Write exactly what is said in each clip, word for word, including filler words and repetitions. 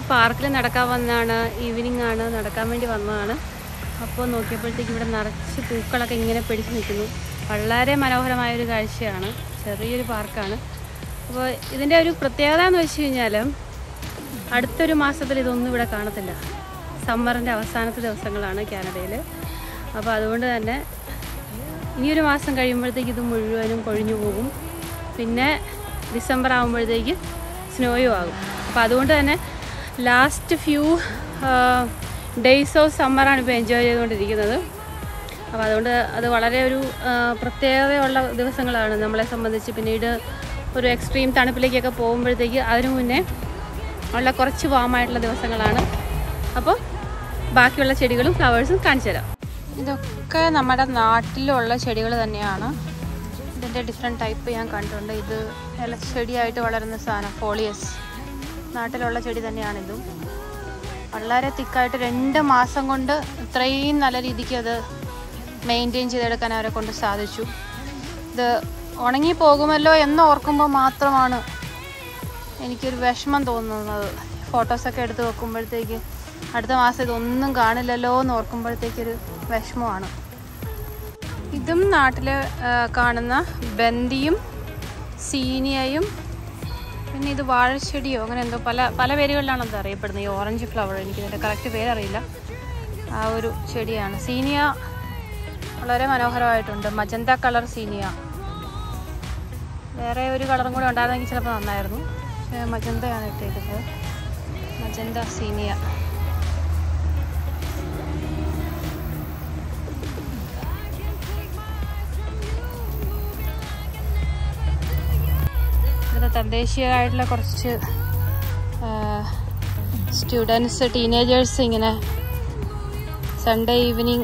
പാർക്കിൽ നടക്കാൻ വന്നതാണ്, ഈവനിങ് ആണ്, നടക്കാൻ വേണ്ടി വന്നതാണ്. അപ്പോൾ നോക്കിയപ്പോഴത്തേക്ക് ഇവിടെ നിറച്ച് പൂക്കളൊക്കെ ഇങ്ങനെ പിടിച്ച് നിൽക്കുന്നു. വളരെ മനോഹരമായൊരു കാഴ്ചയാണ്. ചെറിയൊരു പാർക്കാണ്. അപ്പോൾ ഇതിൻ്റെ ഒരു പ്രത്യേകത എന്ന് വെച്ച് കഴിഞ്ഞാൽ അടുത്തൊരു മാസത്തിൽ ഇതൊന്നും ഇവിടെ കാണത്തില്ല. സമ്മറിൻ്റെ അവസാനത്തെ ദിവസങ്ങളാണ് കാനഡയിൽ. അപ്പോൾ അതുകൊണ്ട് തന്നെ ഇനിയൊരു മാസം കഴിയുമ്പോഴത്തേക്ക് ഇത് മുഴുവനും കൊഴിഞ്ഞു പോകും. പിന്നെ ഡിസംബർ ആകുമ്പോഴത്തേക്ക് സ്നോയും ആകും. അപ്പോൾ അതുകൊണ്ട് തന്നെ ലാസ്റ്റ് ഫ്യൂ ഡേയ്സ് ഓഫ് സമ്മറാണ് ഇപ്പോൾ എൻജോയ് ചെയ്തുകൊണ്ടിരിക്കുന്നത്. അപ്പോൾ അതുകൊണ്ട് അത് വളരെ ഒരു പ്രത്യേകതയുള്ള ദിവസങ്ങളാണ് നമ്മളെ സംബന്ധിച്ച്. പിന്നീട് ഒരു എക്സ്ട്രീം തണുപ്പിലേക്കൊക്കെ പോകുമ്പോഴത്തേക്ക് അതിനു മുന്നേ ഉള്ള കുറച്ച് വാമായിട്ടുള്ള ദിവസങ്ങളാണ്. അപ്പോൾ ബാക്കിയുള്ള ചെടികളും ഫ്ലവേഴ്സും കാണിച്ചു തരാം. ഇതൊക്കെ നമ്മുടെ നാട്ടിലുള്ള ചെടികൾ തന്നെയാണ്. ഇതിൻ്റെ ഡിഫറെൻറ്റ് ടൈപ്പ് ഞാൻ കണ്ടിട്ടുണ്ട്. ഇത് ഇലച്ചെടിയായിട്ട് വളരുന്ന സാധനം ഫോളിയസ്, നാട്ടിലുള്ള ചെടി തന്നെയാണിതും. വളരെ തിക്കായിട്ട് രണ്ട് മാസം കൊണ്ട് ഇത്രയും നല്ല രീതിക്ക് അത് മെയിൻറ്റെയിൻ ചെയ്തെടുക്കാൻ അവരെ കൊണ്ട് സാധിച്ചു. ഇത് ഉണങ്ങി പോകുമല്ലോ എന്ന് ഓർക്കുമ്പോൾ മാത്രമാണ് എനിക്കൊരു വിഷമം തോന്നുന്നത്. ഫോട്ടോസൊക്കെ എടുത്ത് വെക്കുമ്പോഴത്തേക്ക് അടുത്ത മാസം ഇതൊന്നും കാണില്ലല്ലോ എന്ന് ഓർക്കുമ്പോഴത്തേക്കൊരു വിഷമമാണ്. ഇതും നാട്ടിൽ കാണുന്ന ബന്ദിയും സീനിയയും പിന്നെ ഇത് വാഴച്ചെടിയോ അങ്ങനെ എന്തോ പല പല പേരുകളിലാണ് അത് അറിയപ്പെടുന്നത്. ഈ ഓറഞ്ച് ഫ്ലവർ, എനിക്കിതിൻ്റെ കറക്റ്റ് പേരറിയില്ല. ആ ഒരു ചെടിയാണ് സീനിയ. വളരെ മനോഹരമായിട്ടുണ്ട്. മജന്ത കളർ സീനിയ. വേറെ ഒരു കളറും കൂടെ ഉണ്ടായിരുന്നെങ്കിൽ ചിലപ്പോൾ നന്നായിരുന്നു. പക്ഷേ മജന്തയാണ് ഇട്ടേക്കുന്നത്. Magenta zinnia. തദ്ദേശീയമായിട്ടുള്ള കുറച്ച് സ്റ്റുഡൻസ്, ടീനേജേഴ്സ് ഇങ്ങനെ സൺഡേ ഈവനിങ്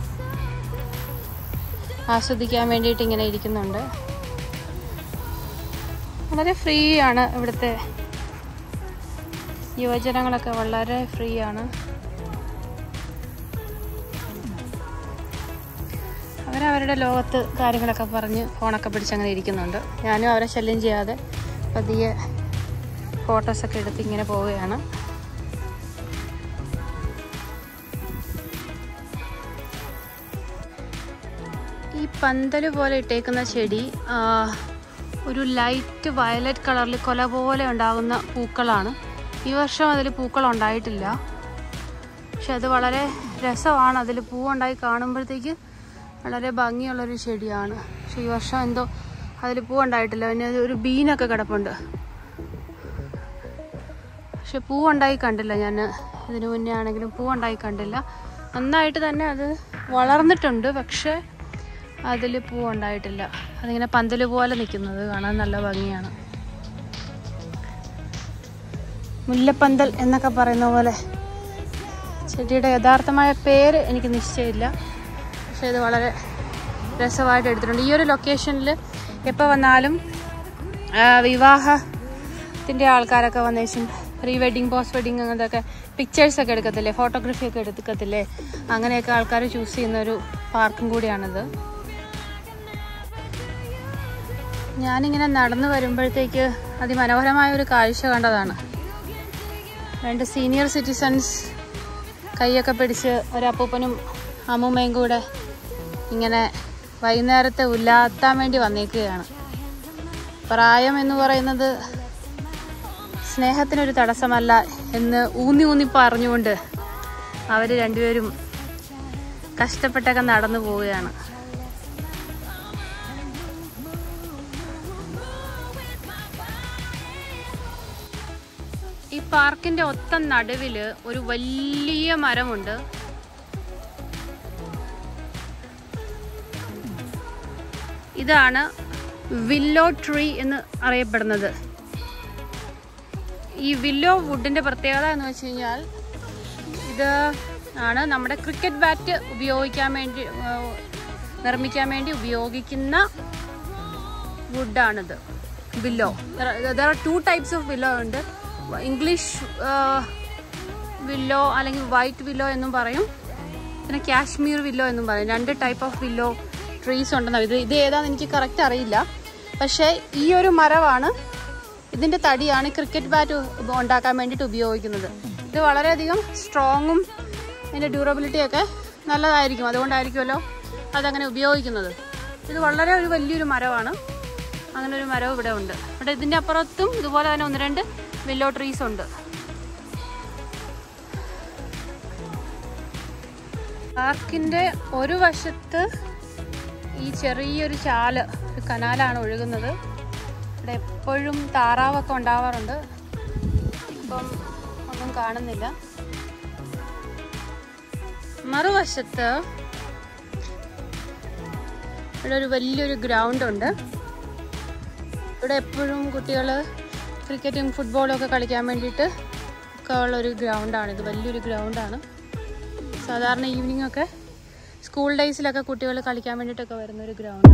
ആസ്വദിക്കാൻ വേണ്ടിയിട്ട് ഇങ്ങനെ ഇരിക്കുന്നുണ്ട്. വളരെ ഫ്രീ ആണ് ഇവിടുത്തെ യുവജനങ്ങളൊക്കെ, വളരെ ഫ്രീ ആണ്. അവരവരുടെ ലോകത്ത് കാര്യങ്ങളൊക്കെ പറഞ്ഞ് ഫോണൊക്കെ പിടിച്ചങ്ങനെ ഇരിക്കുന്നുണ്ട്. ഞാനും അവരെ ശല്യം ചെയ്യാതെ പതിയെ ഫോട്ടോസൊക്കെ എടുത്ത് ഇങ്ങനെ പോവുകയാണ്. ഈ പന്തൽ പോലെ ഇട്ടേക്കുന്ന ചെടി ഒരു ലൈറ്റ് വയലറ്റ് കളറിൽ കൊല പോലെ ഉണ്ടാകുന്ന പൂക്കളാണ്. ഈ വർഷം അതിൽ പൂക്കൾ ഉണ്ടായിട്ടില്ല. പക്ഷെ അത് വളരെ രസമാണ്. അതിൽ പൂവുണ്ടായി കാണുമ്പോഴത്തേക്ക് വളരെ ഭംഗിയുള്ളൊരു ചെടിയാണ്. പക്ഷെ ഈ വർഷം എന്തോ അതിൽ പൂവുണ്ടായിട്ടില്ല. പിന്നെ ഒരു ബീനൊക്കെ കിടപ്പുണ്ട്. പക്ഷെ പൂവുണ്ടായി കണ്ടില്ല. ഞാൻ ഇതിനു മുന്നേ ആണെങ്കിലും പൂവുണ്ടായി കണ്ടില്ല. നന്നായിട്ട് തന്നെ അത് വളർന്നിട്ടുണ്ട്. പക്ഷെ അതിൽ പൂവുണ്ടായിട്ടില്ല. അതിങ്ങനെ പന്തൽ പോലെ നിൽക്കുന്നത് കാണാൻ നല്ല ഭംഗിയാണ്. മുല്ലപ്പന്തൽ എന്നൊക്കെ പറയുന്ന പോലെ. ചെടിയുടെ യഥാർത്ഥമായ പേര് എനിക്ക് നിശ്ചയമില്ല. പക്ഷെ ഇത് വളരെ രസമായിട്ട് എടുത്തിട്ടുണ്ട്. ഈ ഒരു ലൊക്കേഷനിൽ എപ്പോൾ വന്നാലും വിവാഹത്തിൻ്റെ ആൾക്കാരൊക്കെ വന്നേച്ചും പ്രീ വെഡിങ്, പോസ്റ്റ് വെഡിങ് അങ്ങനത്തെയൊക്കെ പിക്ചേഴ്സൊക്കെ എടുക്കത്തില്ലേ, ഫോട്ടോഗ്രാഫിയൊക്കെ എടുക്കത്തില്ലേ, അങ്ങനെയൊക്കെ ആൾക്കാർ ചൂസ് ചെയ്യുന്നൊരു പാർക്കും കൂടിയാണിത്. ഞാനിങ്ങനെ നടന്നു വരുമ്പോഴത്തേക്ക് അതിമനോഹരമായൊരു കാഴ്ച കണ്ടതാണ്. രണ്ട് സീനിയർ സിറ്റിസൺസ് കൈയൊക്കെ പിടിച്ച് ഒരപ്പൂപ്പനും അമ്മൂമ്മയും കൂടെ ഇങ്ങനെ വൈകുന്നേരത്തെ ഉല്ലാത്താൻ വേണ്ടി വന്നേക്കുകയാണ്. പ്രായം എന്ന് പറയുന്നത് സ്നേഹത്തിനൊരു തടസ്സമല്ല എന്ന് ഊന്നി ഊന്നി പറഞ്ഞുകൊണ്ട് അവർ രണ്ടുപേരും കഷ്ടപ്പെട്ടൊക്കെ നടന്നു പോവുകയാണ്. ഈ പാർക്കിന്റെ ഒത്ത നടുവില് ഒരു വലിയ മരമുണ്ട്. ഇതാണ് വില്ലോ ട്രീ എന്ന് അറിയപ്പെടുന്നത്. ഈ വില്ലോ വുഡിന്റെ പ്രത്യേകത എന്ന് വെച്ച് കഴിഞ്ഞാൽ ഇത് ആണ് നമ്മുടെ ക്രിക്കറ്റ് ബാറ്റ് ഉപയോഗിക്കാൻ വേണ്ടി നിർമ്മിക്കാൻ വേണ്ടി ഉപയോഗിക്കുന്ന വുഡാണിത്. Willow there are two types of willow ഉണ്ട്. ഇംഗ്ലീഷ് വില്ലോ അല്ലെങ്കിൽ വൈറ്റ് വില്ലോ എന്നും പറയും, പിന്നെ കാശ്മീർ വില്ലോ എന്നും പറയും. രണ്ട് ടൈപ്പ് ഓഫ് വില്ലോ ട്രീസ് ഉണ്ടെന്നോ. ഇത് ഇത് ഏതാണെന്ന് എനിക്ക് കറക്റ്റ് അറിയില്ല. പക്ഷേ ഈ ഒരു മരമാണ്, ഇതിൻ്റെ തടിയാണ് ക്രിക്കറ്റ് ബാറ്റ് ഉണ്ടാക്കാൻ വേണ്ടിയിട്ട് ഉപയോഗിക്കുന്നത്. ഇത് വളരെയധികം സ്ട്രോങ്ങും അതിൻ്റെ ഡ്യൂറബിലിറ്റിയൊക്കെ നല്ലതായിരിക്കും, അതുകൊണ്ടായിരിക്കുമല്ലോ അതങ്ങനെ ഉപയോഗിക്കുന്നത്. ഇത് വളരെ ഒരു വലിയൊരു മരമാണ്. അങ്ങനെ ഒരു മരവും ഇവിടെ ഉണ്ട്. ഇവിടെ ഇതിൻ്റെ അപ്പുറത്തും ഇതുപോലെ തന്നെ ഒന്ന് രണ്ട് വില്ലോ ട്രീസ് ഉണ്ട്. പാർക്കിൻ്റെ ഒരു വശത്ത് ഈ ചെറിയൊരു ചാല്, ഒരു കനാലാണ് ഒഴുകുന്നത്. ഇവിടെ എപ്പോഴും താറാവൊക്കെ ഉണ്ടാവാറുണ്ട്. ഇപ്പം ഒന്നും കാണുന്നില്ല. മറുവശത്ത് ഇവിടെ ഒരു വലിയൊരു ഗ്രൗണ്ട് ഉണ്ട്. ഇവിടെ എപ്പോഴും കുട്ടികൾ ക്രിക്കറ്റും ഫുട്ബോളും ഒക്കെ കളിക്കാൻ വേണ്ടിയിട്ട് ഒക്കെ ഉള്ളൊരു ഗ്രൗണ്ടാണിത്. വലിയൊരു ഗ്രൗണ്ടാണ്. സാധാരണ ഈവനിങ് ഒക്കെ സ്കൂൾ ഡേയ്സിലൊക്കെ കുട്ടികൾ കളിക്കാൻ വേണ്ടിയിട്ടൊക്കെ വരുന്നൊരു ഗ്രൗണ്ടാണ്.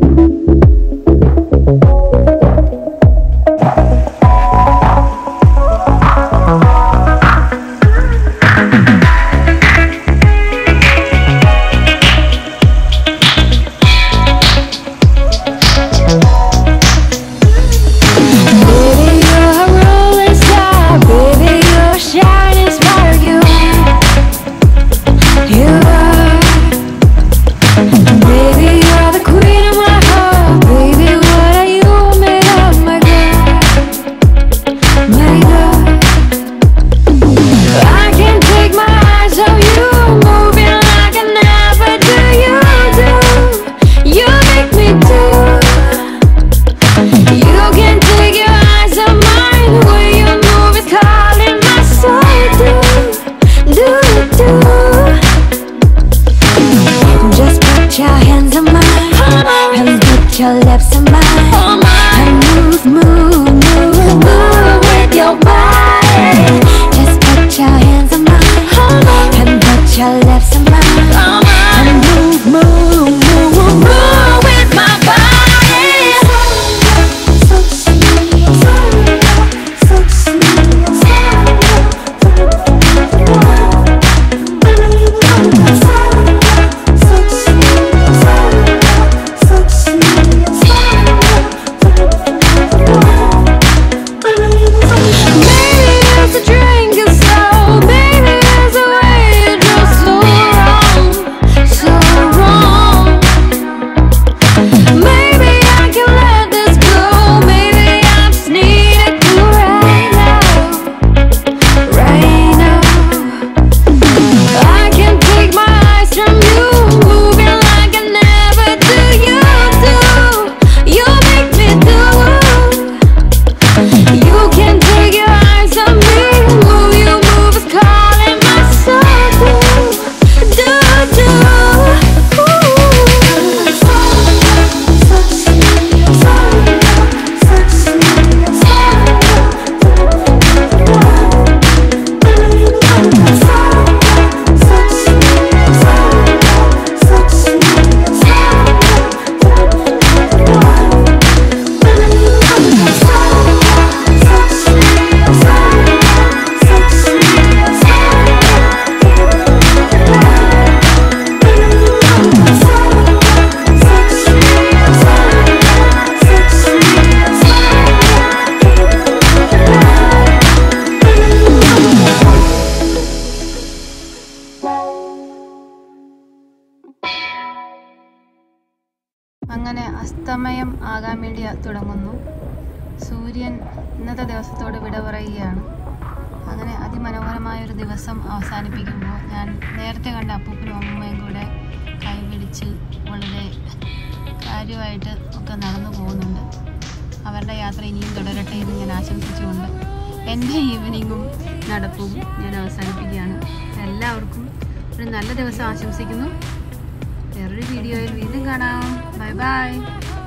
Your lips on mine, and move, move, move, move with your body. Just put your hands on mine, and put your lips on mine, and move, move, move, move with my body. So sweet, so sweet, so അങ്ങനെ അസ്തമയം ആകാൻ വേണ്ടി തുടങ്ങുന്നു. സൂര്യൻ ഇന്നത്തെ ദിവസത്തോട് വിട പറയുകയാണ്. അങ്ങനെ അതിമനോഹരമായൊരു ദിവസം അവസാനിപ്പിക്കുമ്പോൾ ഞാൻ നേരത്തെ കണ്ട അപ്പൂപ്പനും അമ്മയും കൂടെ കൈപിടിച്ച് വളരെ കാര്യമായിട്ട് ഒക്കെ നടന്നു പോകുന്നുണ്ട്. അവരുടെ യാത്ര ഇനിയും തുടരട്ടെ എന്ന് ഞാൻ ആശംസിച്ചുകൊണ്ട് എൻ്റെ ഈവനിങ്ങും നടപ്പും ഞാൻ അവസാനിപ്പിക്കുകയാണ്. എല്ലാവർക്കും ഒരു നല്ല ദിവസം ആശംസിക്കുന്നു. വേറൊരു വീഡിയോയിൽ വീണ്ടും കാണാം. Bye by.